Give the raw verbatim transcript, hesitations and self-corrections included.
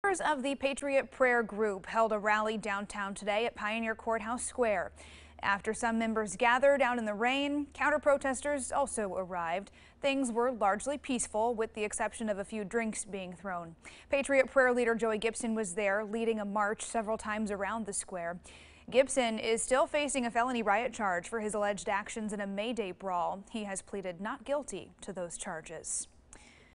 Members of the Patriot Prayer group held a rally downtown today at Pioneer Courthouse Square. After some members gathered out in the rain, counter-protesters also arrived. Things were largely peaceful, with the exception of a few drinks being thrown. Patriot Prayer leader Joey Gibson was there, leading a march several times around the square. Gibson is still facing a felony riot charge for his alleged actions in a May Day brawl. He has pleaded not guilty to those charges.